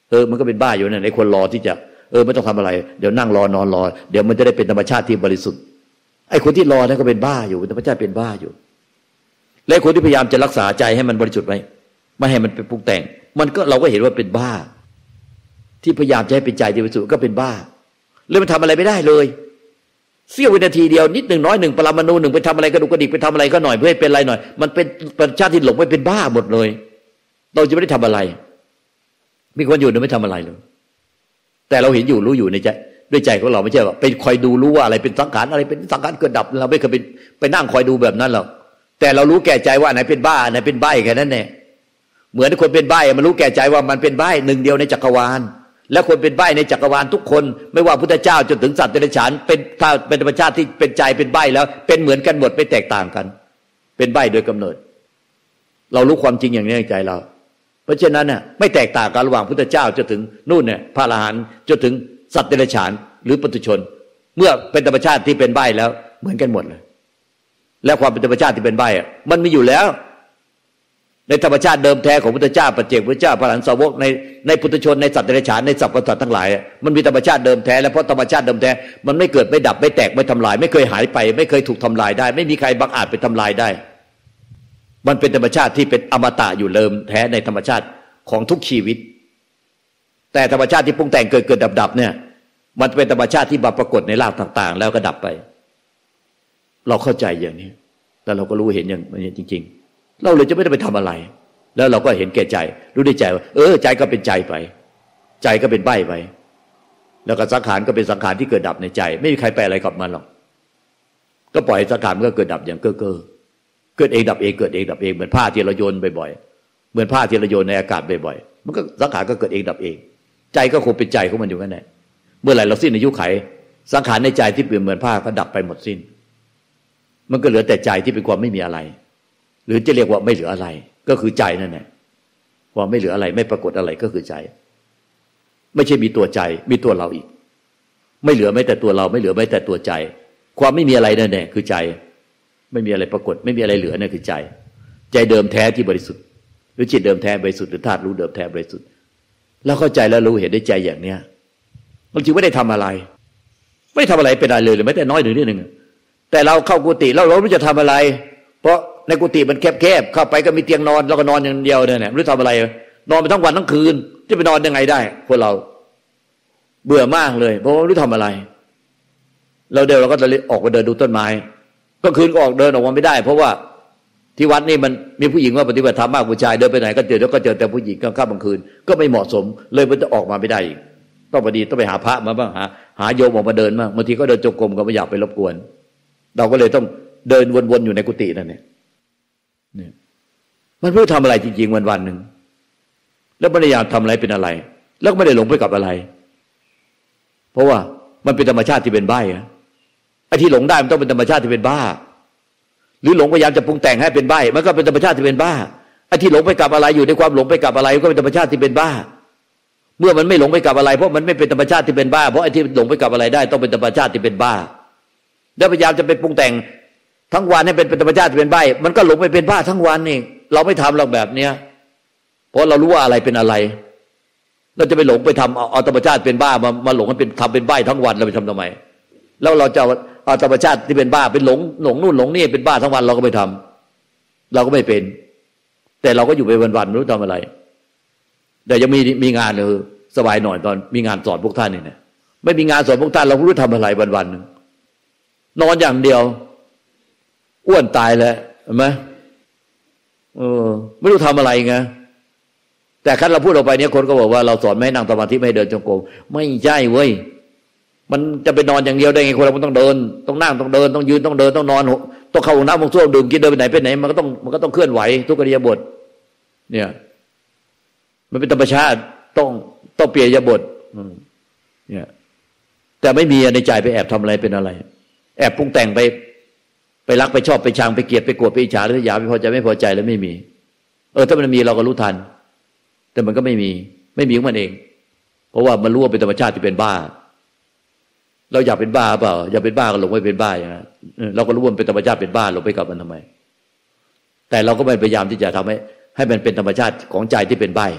เออมันก็เป็นบ้าอยู่นั่นไอ้คนรอที่จะเออไม่ต้องทำอะไรเดี๋ยวนั่งรอนอนรอเดี๋ยวมันจะได้เป็นธรรมชาติที่บริสุทธิ์ไอ้คนที่รอนั่นก็เป็นบ้าอยู่เป็นธรรมชาติเป็นบ้าอยู่และคนที่พยายามจะรักษาใจให้มันบริสุทธิ์ไว้ไม่ให้มันเป็นปรุงแต่งมันก็เราก็เห็นว่าเป็นบ้าที่พยายามจะให้เป็นใจที่บริสุทธิ์ก็เป็นบ้าเลยมันทำอะไรไม่ได้เลยเสี้ยววินาทีเดียวนิดหนึ่งน้อยหนึ่งปรมาณูหนึ่งไปทำอะไรกระดุกกระดิกไปทำอะไรก็หน่อยเพื่อให้เป็นอะไรหน่อยมันเป็นประชาติที่หลงไปเป็นบ้าหมดเลยเราจะไม่ได้ทำอะไรมีคนอยู่โดยไม่ทำอะไรเลยแต่เราเห็นอยู่รู้อยู่ในใจด้วยใจของเราไม่ใช่ว่าไปคอยดูรู้ว่าอะไรเป็นสังขารอะไรเป็นสังขารเกิดดับเราไม่เคยไปไปนั่งคอยดูแบบนั้นหรอกแต่เรารู้แก่ใจว่าไหนเป็นบ้าไหนเป็นใบ้แค่นั้นแน่เหมือนคนเป็นใบ้มันรู้แก่ใจว่ามันเป็นใบ้หนึ่งเดียวในจักรวาลและคนเป็นใบ้ในจักรวาลทุกคนไม่ว่าพุทธเจ้าจนถึงสัตว์เดรัจฉานเป็นถ้าเป็นธรรมชาติที่เป็นใจเป็นใบ้แล้วเป็นเหมือนกันหมดไม่แตกต่างกันเป็นใบ้โดยกำเนิดเรารู้ความจริงอย่างนี้ในใจเราเพราะฉะนั้นน่ะไม่แตกต่างกันระหว่างพุทธเจ้าจนถึงนู่นเนี่ยพระอรหันต์จนถึงสัตว์เดรัจฉานหรือปุถุชนเมื่อเป็นธรรมชาติที่เป็นใบ้แล้วเหมือนกันหมดเลยและความเป็นธรรมชาติที่เป็นใบ้มันมีอยู่แล้วในธรรมชาติเดิมแท้ของพุทธเจ้าปัจเจกพุทธเจ้าพระอรหันต์สาวกในในปุถุชนในสัตว์เดรัจฉานในสรรพสัตว์ทั้งหลายมันมีธรรมชาติเดิมแท้และเพราะธรรมชาติเดิมแท้มันไม่เกิดไม่ดับไม่แตกไม่ทำลายไม่เคยหายไปไม่เคยถูกทำลายได้ไม่มีใครบังอาจไปทำลายได้มันเป็นธรรมชาติที่เป็นอมตะอยู่เดิมแท้ในธรรมชาติของทุกชีวิตแต่ธรรมชาติที่ปรุงแต่งเกิดเกิดดับดับเนี่ยมันเป็นธรรมชาติที่มาปรากฏในร่างต่างๆแล้วก็ดับไปเราเข้าใจอย่างนี้แล้วเราก็รู้เห็นอย่างนี้จริงๆเราเลยจะไม่ได้ไปทำอะไรแล้วเราก็เห็นแก่ใจรู้ได้ใจว่าเออใจก็เป็นใจไปใจก็เป็นใบ้ไปแล้วก็สังขารก็เป็นสังขารที่เกิดดับในใจไม่มีใครไปอะไรกับมันหรอกก็ปล่อยสังขารมันก็เกิดดับอย่างเก้อเก้อเกิดเองดับเองเกิดเองดับเองเหมือนผ้าที่เราโยนบ่อยๆเหมือนผ้าที่เราโยนในอากาศบ่อยๆมันก็สังขารก็เกิดเองดับเองใจก็คงเป็นใจของมันอยู่นั่นแหละเมื่อไหร่เราสิ้นอายุไขสังขารในใจที่เปลี่ยนเหมือนผ้าก็ดับไปหมดสิ้นมันก็เหลือแต่ใจที่เป็นความไม่มีอะไรหรือจะเรียกว่าไม่เหลืออะไรก็คือใจนั่นแหละความไม่เหลืออะไรไม่ปรากฏอะไรก็คือใจไม่ใช่มีตัวใจมีตัวเราอีกไม่เหลือแม้แต่ตัวเราไม่เหลือแม้แต่ตัวใจความไม่มีอะไรนั่นแหละคือใจไม่มีอะไรปรากฏไม่มีอะไรเหลือนั่นคือใจใจเดิมแท้ที่บริสุทธิ์หรือจิตเดิมแท้บริสุทธิ์หรือธาตุรู้เดิมแท้บริสุทธิ์แล้วเข้าใจแล้วรู้เห็นได้ใจอย่างเนี้ยมันจึงไม่ได้ทำอะไรไม่ทำอะไรเป็นอะไรเลยหรือแม้แต่น้อยหนึ่งนิดหนึ่งแต่เราเข้ากุฏิแล้วเราไม่รู้จะทำอะไรเพราะในกุฏิมันแคบๆเข้าไปก็มีเตียงนอนแล้วก็นอนอย่างเดียวเนี่ยไม่รู้ทำอะไรนอนไปทั้งวันทั้งคืนจะไปนอนยังไงได้พวกเราเบื่อมากเลยเพราะไม่รู้ทำอะไรเราเดินเราก็จะออกไปเดินดูต้นไม้ก็คืนก็ออกเดินออกมาไม่ได้เพราะว่าที่วัดนี่มันมีผู้หญิงว่าปฏิบัติธรรมมากผู้ชายเดินไปไหนก็เจอแล้วก็เจอแต่ผู้หญิงกลางค่ำกลางคืนก็ไม่เหมาะสมเลยมันจะออกมาไม่ได้อีกต้องพอดีต้องไปหาพระมาบ้างหาหาโยมออกมาเดินบ้างบางทีก็เดินจงกรมก็ไม่อยากไปรบกวนเราก็เลยต้องเดินวนๆอยู่ในกุฏินั่นเนี่ยเนี่ยมันไม่รู้ทำอะไรจริงๆวันๆหนึ่งแล้วไม่ได้อยากทำอะไรเป็นอะไรแล้วก็ไม่ได้หลงไปกับอะไรเพราะว่ามันเป็นธรรมชาติที่เป็นใบ้อะไอ้ที่หลงได้มันต้องเป็นธรรมชาติที่เป็นบ้าหรือหลงพยายามจะปรุงแต่งให้เป็นใบ้มันก็เป็นธรรมชาติที่เป็นบ้าไอ้ที่หลงไปกับอะไรอยู่ในความหลงไปกับอะไรก็เป็นธรรมชาติที่เป็นบ้าเมื่อมันไม่หลงไปกับอะไรเพราะมันไม่เป็นธรรมชาติที่เป็นบ้าเพราะไอ้ที่หลงไปกับอะไรได้ต้องเป็นธรรมชาติที่เป็นบ้าแล้วพยายามจะไปปรุงแต่งทั้งวันให้เป็นธรรมชาติที่เป็นใบ้มันก็หลงไปเป็นบ้าทั้งวันนี่เราไม่ทำหรอกแบบเนี้ยเพราะเรารู้ว่าอะไรเป็นอะไรเราจะไปหลงไปทำเอาธรรมชาติเป็นบ้ามามาหลงให้เป็นทำเป็นใบ้ทั้งวันเราไปทำทำไมแล้วเราจะเอาธรรมชาติที่เป็นบ้าเป็นหลงหลงนู่นหลงนี่เป็นบ้าทั้งวันเราก็ไม่ทำเราก็ไม่เป็นแต่เราก็อยู่ไปวันๆไม่รู้ทำอะไรแต่ยังมีมีงานเลยสบายหน่อยตอนมีงานสอนพวกท่านนี่เนี่ยไม่มีงานสอนพวกท่านเราไม่รู้ทำอะไรวันๆนึงนอนอย่างเดียวอ้วนตายแล้วเห็นไหมเออไม่รู้ทำอะไรไงแต่คันเราพูดออกไปเนี่ยคนก็บอกว่าเราสอนไม่ให้นั่งสมาธิไม่ให้เดินจงกรมไม่ใช่เว้ยมันจะไปนอนอย่างเดียวได้ไงคนเรามันต้องเดินต้องนั่งต้องเดินต้องยืนต้องเดินต้องนอนต้องเข้าห้องน้ำห้องส้วมดื่มกินเดินไปไหนไปไหนมันก็ต้องมันก็ต้องเคลื่อนไหวทุกอิริยาบถเนี่ยมันเป็นธรรมชาติต้องต้องเปลี่ยนอิริยาบถเนี่ยแต่ไม่มีในใจไปแอบทำอะไรเป็นอะไรแอบปรุงแต่งไปไปรักไปชอบไปชังไปเกลียดไปโกรธไปอิจฉาหรืออยากไปพอใจไม่พอใจแล้วไม่มีเออถ้ามันมีเราก็รู้ทันแต่มันก็ไม่มีไม่มีของมันเองเพราะว่ามันรู้ว่าเป็นธรรมชาติที่เป็นบ้าเราอยากเป็นบ้าเปล่าอยากเป็นบ้าก็หลงไปเป็นบ้าอย่างนั้นเราก็รู้ว่ามันเป็นธรรมชาติเป็นบ้าหลงไปกับมันทำไมแต่เราก็ไม่พยายามที่จะทำให้ให้มันเป็นธรรมชาติของใจที่เป็นใบ้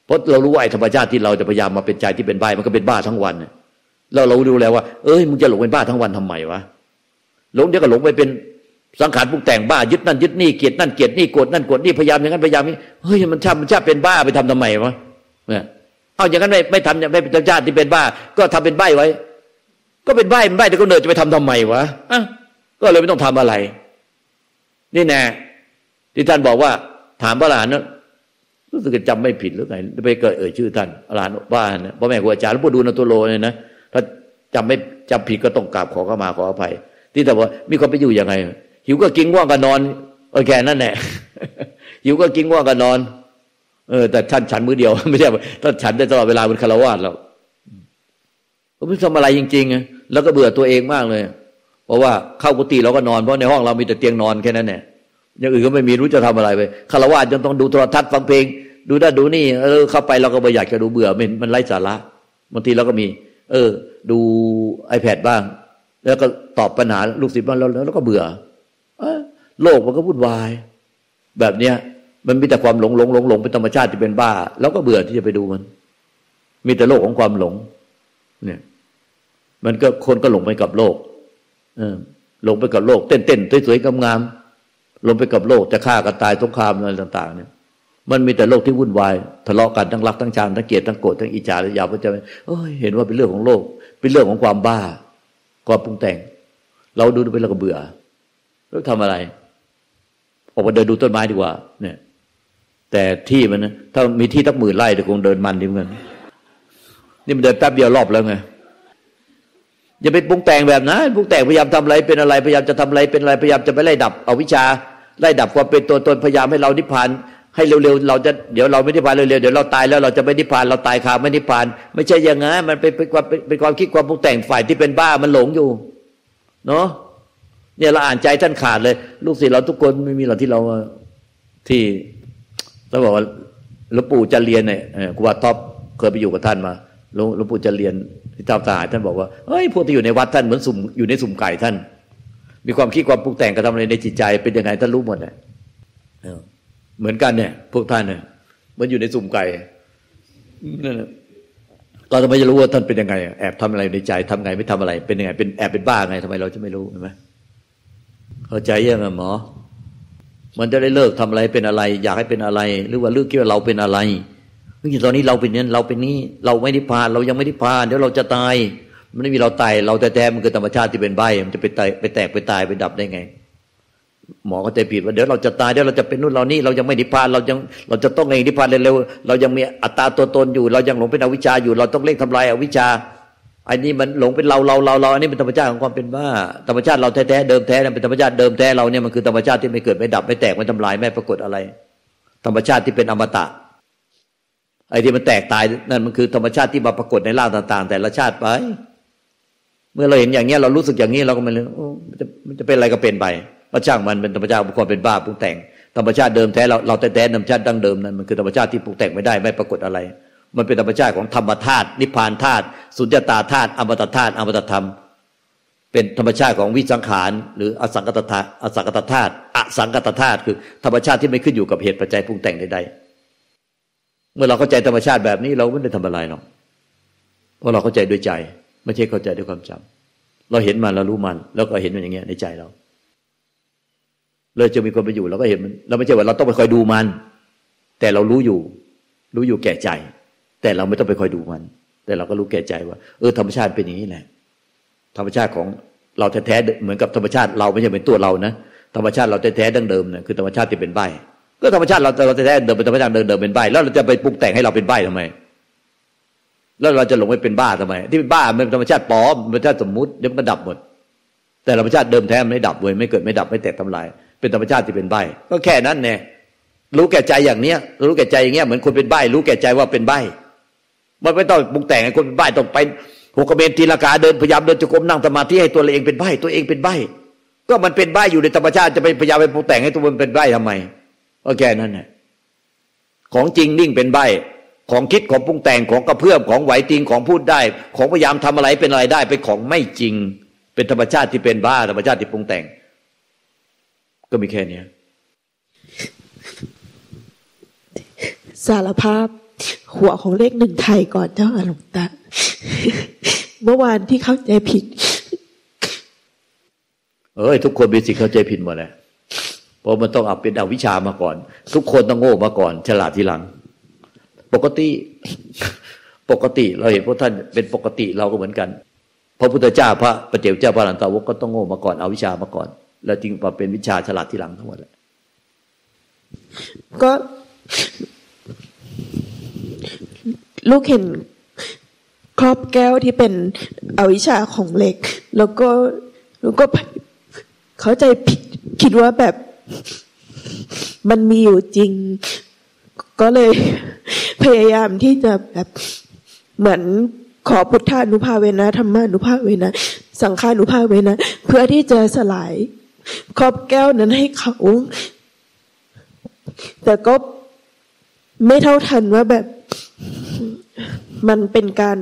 เพราะเรารู้ว่าไอ้ธรรมชาติที่เราจะพยายามมาเป็นใจที่เป็นใบมันก็เป็นบ้าทั้งวันแล้วเราดูแล้วว่าเอ้ยมึงจะหลงเป็นบ้าทั้งวันทำไมวะหลงเดี๋ยวก็หลงไปเป็นสังขารปรุงแต่งบ้ายึดนั่นยึดนี่เกลียดนั่นเกลียดนี่โกรธนั่นโกรธนี่พยายามอย่างนั้นพยายามนี้เฮ้ยมันชามันชาเป็นบ้าไปทำทำไมวะเนี่ยเอาอย่างนั้นไม่ไม่ทำไม่เป็นธรรมชาติที่เป็นบ้าก็ทำเป็นใบไว้ก็เป็นใบเป็นใบแต่ก็เนิดจะไปทำทำไมวะอ่ะก็เลยไม่ต้องทำอะไรนี่แน่ที่ท่านบอกว่าถามพระอรหันต์รู้สึกจะจำไม่ผิดหรือไงไปเกิดเอ่ยชื่อท่านอรหันต์บ้านนะพ่อแม่ครูอาจารย์หลวงปู่ดูลตัวโลเนี่ยนะถ้าจำไม่จำผิดก็ต้องกราบขอเข้ามาขออภัยที่แต่ว่ามีคนไปอยู่ยังไงหิวก็กินง่วงก็นอนโอเคนั่นแหละหิวก็กินง่วงก็นอนเออแต่ท่านฉันมื้อเดียวไม่ใช่ท่านฉันได้ตลอดเวลาเป็นฆราวาสแล้วก็ไม่ทำอะไรจริงๆแล้วก็เบื่อตัวเองมากเลยเพราะว่าเข้ากุฏิเราก็นอนเพราะในห้องเรามีแต่เตียงนอนแค่นั้นแหละอย่างอื่นก็ไม่มีรู้จะทำอะไรไปฆราวาสจนต้องดูโทรทัศน์ฟังเพลงดูนั่นดูนี่เออเข้าไปเราก็ไม่อยากจะดูเบื่อมันมันไร้สาระบางทีเราก็มีเออดู iPad บ้างแล้วก็ตอบปัญหาลูกศิษย์บ้างแล้วแล้วก็เบื่อโลกมันก็วุ่นวายแบบเนี้ยมันมีแต่ความหลงหลงหลงหลงเป็นธรรมชาติที่เป็นบ้าแล้วก็เบื่อที่จะไปดูมันมีแต่โลกของความหลงเนี่ยมันก็คนก็หลงไปกับโลกเออหลงไปกับโลกเต้นเต้นสวยๆงามๆหลงไปกับโลกจะฆ่ากันตายสงครามอะไรต่างๆเนี่ยมันมีแต่โลกที่วุ่นวายทะเลาะกันทั้งรักทั้งชังทั้งเกลียดทั้งโกรธทั้งอิจฉาและอยากจะเอ้ยเห็นว่าเป็นเรื่องของโลกเป็นเรื่องของความบ้าความปรุงแต่งเราดูไปแล้วก็เบื่อแล้วทำอะไรออกมาเดินดูต้นไม้ดีกว่าเนี่ยแต่ที่มันนะถ้ามีที่ตั้งหมื่นไร่เดี๋ยวคงเดินมันดีเหมือนกันนี่มันเดินแป๊บเดียวรอบแล้วไงอย่าไปปรุงแต่งแบบนั้นปรุงแต่งพยายามทำอะไรเป็นอะไรพยายามจะทำอะไรเป็นอะไรพยายามจะไปไล่ดับเอาวิชาไล่ดับความเป็นตัวตนพยายามให้เรานิพพานให้เร็วๆเราจะเดี๋ยวเราไม่นิพพานเร็วๆเดี๋ยวเราตายแล้วเราจะไม่นิพพานเราตายคาไม่นิพพานไม่ใช่อย่างนั้นมันเป็นเป็นความเป็นความคิดความปรุงแต่งฝ่ายที่เป็นบ้ามันหลงอยู่เนาะเนี่ยเราอ่านใจท่านขาดเลยลูกศิษย์เราทุกคนไม่มีหรอกที่เราที่ต้องบอกว่าหลวงปู่จะเรียนเนี่ยครูบาท็อปเคยไปอยู่กับท่านมาหลวงปู่จะเรียนที่ตามสหายท่านบอกว่าเฮ้ยพวกที่อยู่ในวัดท่านเหมือนสุ่มอยู่ในสุ่มไก่ท่านมีความคิดความปรุงแต่งกระทำอะไรในจิตใจเป็นยังไงท่านรู้หมดเลยเหมือนกันเนี่ยพวกท่านเนี่ยมันอยู่ในสุ่มไก่นั่นแหละเราทำไมจะรู้ว่าท่านเป็นยังไงแอบทำอะไรในใจทำไงไม่ทำอะไรเป็นยังไงเป็นแอบเป็นบ้าไงทำไมเราจะไม่รู้ใช่ไหมเข้าใจยังไงหมอมันจะได้เลิกทำอะไรเป็นอะไรอยากให้เป็นอะไรหรือว่าเลือกคิดว่าเราเป็นอะไรตอนนี้เราเป็นนี้เราเป็นนี้เราไม่ได้พานเรายังไม่ได้พานเดี๋ยวเราจะตายมันไม่มีเราตายเราแต่แท้มันคือธรรมชาติที่เป็นใบมันจะไปตายไปแตกไปตายไปดับได้ไงหมอก็ใจผิดว่าเดี๋ยวเราจะตายเดี๋ยวเราจะเป็นนู่นเรานี่เรายังไม่นิพพานเรายังเราจะต้องเองนิพพานเร็วๆเรายังมีอัตตาตัวตนอยู่เรายังหลงเป็นอวิชชาอยู่เราต้องเร่งทำลายอวิชชาอันนี้มันหลงเป็นเราเราเราเราอันนี้เป็นธรรมชาติของความเป็นบ้าธรรมชาติเราแท้ๆเดิมแท้เป็นธรรมชาติเดิมแท้เราเนี่ยมันคือธรรมชาติที่ไม่เกิดไม่ดับไม่แตกไม่ทำลายไม่ปรากฏอะไรธรรมชาติที่เป็นอมตะไอ้ที่มันแตกตายนั่นมันคือธรรมชาติที่มาปรากฏในร่างต่างๆแต่ละชาติไปเมื่อเราเห็นอย่างเงี้ยเรารู้สึกอย่างนี้เราก็มันเลยโอ้มันจะมันจะเป็นอะไรก็เป็นไปเพราะช่างมันเป็นธรรมชาติของความเป็นบ้าปรุงแต่งธรรมชาติเดิมแท้เราเราแท้ๆธรรมชาติดั้งเดิมนั่นมันคือธรรมชาติที่ปรุงแต่งไม่ได้ไม่ปรากฏอะไรมันเป็นธรรมชาติของธรรมธาตุนิพพานธาตุสุญญตาธาตุอมตะธาตุอมตะธรรมเป็นธรรมชาติของวิสังขารหรืออสังกตธาตุอสังกตธาตุอสังกตธาตุคือธรรมชาติที่ไม่ขึ้นอยู่กับเหตุปัจจัยปรุงแต่งใดๆเมื่อเราเข้าใจธรรมชาติแบบนี้เราไม่ได้ทำอะไรหรอกเพราะเราเข้าใจด้วยใจไม่ใช่เข้าใจด้วยความจำเราเห็นมันเรารู้มันแล้วก็เห็นมันอย่างเงี้ยในใจเราเลยจะมีความเป็นอยู่เราก็เห็นมันเราไม่ใช่ว่าเราต้องไปคอยดูมันแต่เรารู้อยู่รู้อยู่แก่ใจแต่เราไม่ต้องไปคอยดูมันแต่เราก็รู้แก่ใจว่าเออธรรมชาติเป็นอย่างนี้แหละธรรมชาติของเราแท้ๆเหมือนกับธรรมชาติเราไม่ใช่เป็นตัวเรานะธรรมชาติเราแท้ๆดั้งเดิมเนี่ยคือธรรมชาติที่เป็นใบก็ธรรมชาติเราเราแท้ๆเดิมเป็นธรรมชาติเดิมๆเป็นใบแล้วเราจะไปปรุงแต่งให้เราเป็นใบทำไมแล้วเราจะหลงไปเป็นบ้าทำไมที่เป็นบ้ามันเป็นธรรมชาติปลอมธรรมชาติสมมุติเดี๋ยวมันก็ดับหมดแต่ธรรมชาติเดิมแท้มันไม่ดับเว้ยไม่เกิดไม่ดับไม่แตกทำลายเป็นธรรมชาติที่เป็นใบก็แค่นั้นแน่รู้แก่ใจอย่างเนี้ยรู้แก่ใจอย่างเงี้ยเหมือนคนเป็นใบ้รู้แก่ใจว่าเป็นใบ้มันไม่ต้องปรุงแต่งให้คนเป็นใบ้ต้องไปหกเมนทีละกาเดินพยายามเดินจงกรมนั่งสมาธิให้ตัวเองเป็นใบ้ตัวเองเป็นใบ้ก็มันเป็นใบ้อยู่ในธรรมชาติจะไปพยายามไปปรุงแต่งให้ตัวมันเป็นใบ้ทำไมก็แค่นั้นแหละของจริงนิ่งเป็นใบ้ของคิดของปรุงแต่งของกระเพื่อมของไหวติงของพูดได้ของพยายามทำอะไรเป็นอะไรได้เป็นของไม่จริงเป็นธรรมชาติที่เป็นบ้าธรรมชาติที่ปรุงแต่งก็มีแค่นี้สารภาพหัวของเลขหนึ่งไทยก่อนเจ้าค่ะหลวงตา เมื่อวานที่เข้าใจผิดเอ้ยทุกคนมีสิทธิ์เข้าใจผิดหมดแหละเพราะมันต้องเอาเป็นอวิชชามาก่อนทุกคนต้องโง่มาก่อนฉลาดทีหลังปกติปกติเราเห็นพวกท่านเป็นปกติเราก็เหมือนกันพระพุทธเจ้าพระปฏิเจกเจ้าพระอรหันตสาวกก็ต้องโง่มาก่อนเอาวิชามาก่อนแล้วจึงมาเป็นวิชาฉลาดทีหลังทั้งหมดแหละก็ลูกเห็นครอบแก้วที่เป็นอวิชชาของเหล็กแล้วก็แล้วก็เข้าใจผิดคิดว่าแบบมันมีอยู่จริงก็เลยพยายามที่จะแบบเหมือนขอพุทธานุภาเวนะธรรมานุภาเวนะสังฆานุภาเวนะเพื่อที่จะสลายครอบแก้วนั้นให้เขาแต่ก็ไม่เท่าทันว่าแบบมันเป็นการ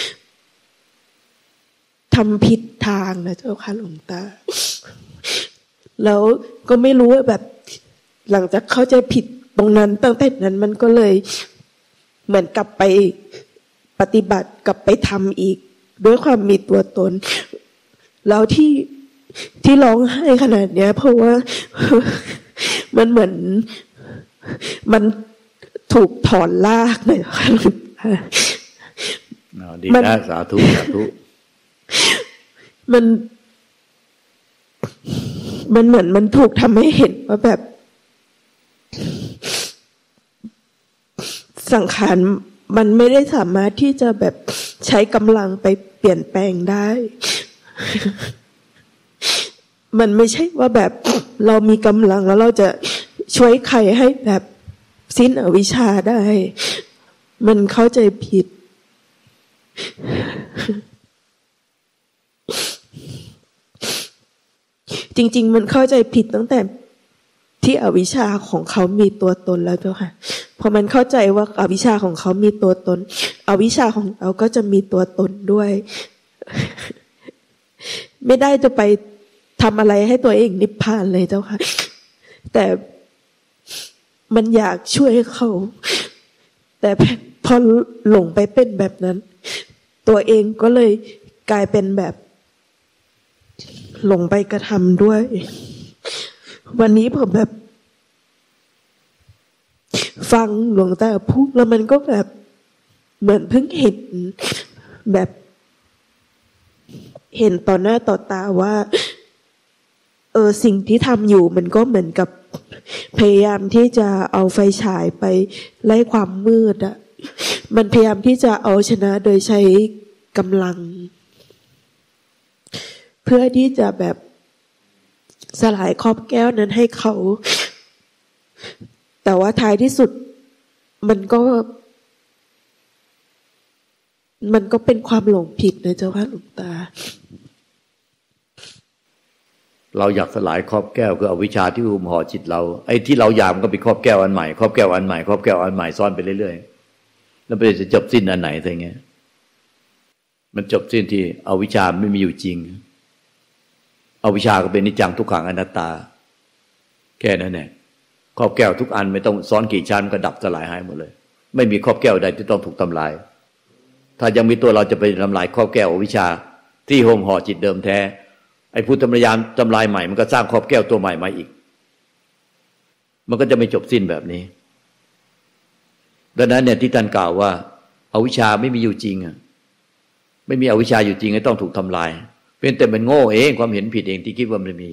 ทำผิดทางนะเจ้าค่ะหลวงตาแล้วก็ไม่รู้ว่าแบบหลังจากเข้าใจผิดตรงนั้นตั้งแต่นั้นมันก็เลยเหมือนกลับไปปฏิบัติกลับไปทำอีกด้วยความมีตัวตนแล้วที่ที่ร้องไห้ขนาดเนี้ยเพราะว่ามันเหมือนมันถูกถอนลากเลยค่ะดีนะสาธุสาธุมันมันเหมือนมันถูกทำให้เห็นว่าแบบสังขารมันไม่ได้สามารถที่จะแบบใช้กำลังไปเปลี่ยนแปลงได้มันไม่ใช่ว่าแบบเรามีกำลังแล้วเราจะช่วยใครให้แบบสิ้นอวิชชาได้มันเข้าใจผิดจริงๆมันเข้าใจผิดตั้งแต่ที่อวิชชาของเขามีตัวตนแล้วเจ้าค่ะพอมันเข้าใจว่าอวิชชาของเขามีตัวตนอวิชชาของเราก็จะมีตัวตนด้วยไม่ได้จะไปทำอะไรให้ตัวเองนิพพานเลยเจ้าค่ะแต่มันอยากช่วยเขาแต่พอหลงไปเป็นแบบนั้นตัวเองก็เลยกลายเป็นแบบหลงไปกระทำด้วยวันนี้ผมแบบฟังหลวงตาพูดแล้วมันก็แบบเหมือนเพิ่งเห็นแบบเห็นต่อหน้าต่อตาว่าเออสิ่งที่ทำอยู่มันก็เหมือนกับพยายามที่จะเอาไฟฉายไปไล่ความมืดอะมันพยายามที่จะเอาชนะโดยใช้กำลังเพื่อที่จะแบบสลายครอบแก้วนั้นให้เขาแต่ว่าท้ายที่สุดมันก็มันก็เป็นความหลงผิดนะเจ้าค่ะหลวงตาเราอยากสลายครอบแก้วคืออวิชชาที่หุ้มห่อจิตเราไอ้ที่เราอยากมันก็เป็นครอบแก้วอันใหม่ครอบแก้วอันใหม่ครอบแก้วอันใหม่ซ้อนไปเรื่อยๆแล้วไปจะจบสิ้นอันไหนอะไรเงี้ยมันจบสิ้นที่อวิชชาไม่มีอยู่จริงอวิชชาก็เป็นนิจจังทุกขังอนัตตาแค่นั้นแหละครอบแก้วทุกอันไม่ต้องซ้อนกี่ชั้นก็ดับสลายหายหมดเลยไม่มีครอบแก้วใดที่ต้องถูกทำลายถ้ายังมีตัวเราจะไปทำลายครอบแก้วอวิชชาที่หุ้มห่อจิตเดิมแท้ไอ้ผู้ทำลายทำลายใหม่มันก็สร้างครอบแก้วตัวใหม่มาอีกมันก็จะไม่จบสิ้นแบบนี้ดังนั้นเนี่ยที่ท่านกล่าวว่าอวิชชาไม่มีอยู่จริงอ่ะไม่มีอวิชชาอยู่จริงต้องถูกทำลายเป็นแต่มันโง่เองความเห็นผิดเองที่คิดว่ามันมี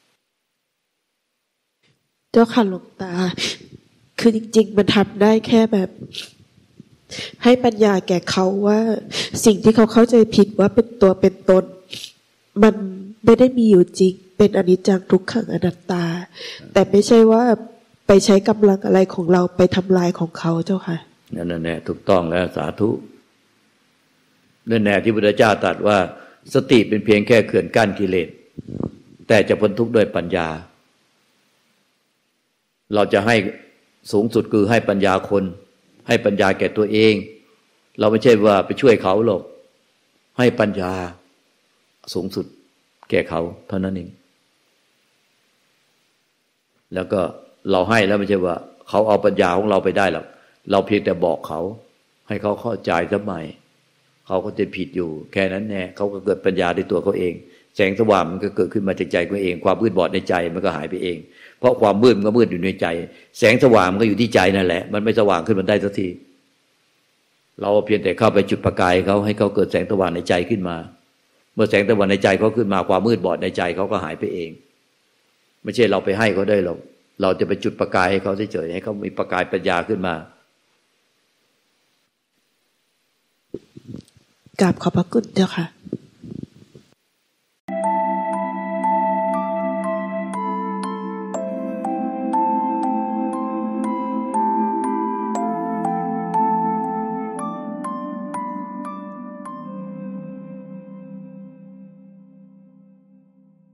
เจ้าค่ะหลวงตาคือจริงๆมันทำได้แค่แบบให้ปัญญาแก่เขาว่าสิ่งที่เขาเข้าใจผิดว่าเป็นตัวเป็นตนมันไม่ได้มีอยู่จริงเป็นอนิจจังทุกขังอนัตตาแต่ไม่ใช่ว่าไปใช้กำลังอะไรของเราไปทำลายของเขาเจ้าค่ะนั่นแน่ถูกต้องแล้วสาธุนั่นแน่ที่พระพุทธเจ้าตรัสว่าสติเป็นเพียงแค่เขื่อนกั้นกิเลสแต่จะพ้นทุกข์ด้วยปัญญาเราจะให้สูงสุดคือให้ปัญญาคนให้ปัญญาแก่ตัวเองเราไม่ใช่ว่าไปช่วยเขาหรอกให้ปัญญาสูงสุดแก่เขาเท่านั้นเองแล้วก็เราให้แล้วไม่ใช่ว่าเขาเอาปัญญาของเราไปได้หรอกเราเพียงแต่บอกเขาให้เขาเข้าใจซะใหม่เขาก็จะผิดอยู่แค่นั้นแน่เขาก็เกิดปัญญาในตัวเขาเองแสงสว่างมันก็เกิดขึ้นมาจากใจเขาเองความมืดบอดในใจมันก็หายไปเองเพราะความมืดมันก็มืดอยู่ในใจแสงสว่างมันก็อยู่ที่ใจนั่นแหละมันไม่สว่างขึ้นมันได้สักทีเราเพียงแต่เข้าไปจุดประกายเขาให้เขาเกิดแสงสว่างในใจขึ้นมาเมื่อแสงสว่างในใจเขาขึ้นมาความมืดบอดในใจเขาก็หายไปเองไม่ใช่เราไปให้เขาได้หรอกเราจะไปจุดประกายให้เขาเฉยๆให้เขามีประกายปัญญาขึ้นมากราบขอบพระคุณเจ้าค่ะ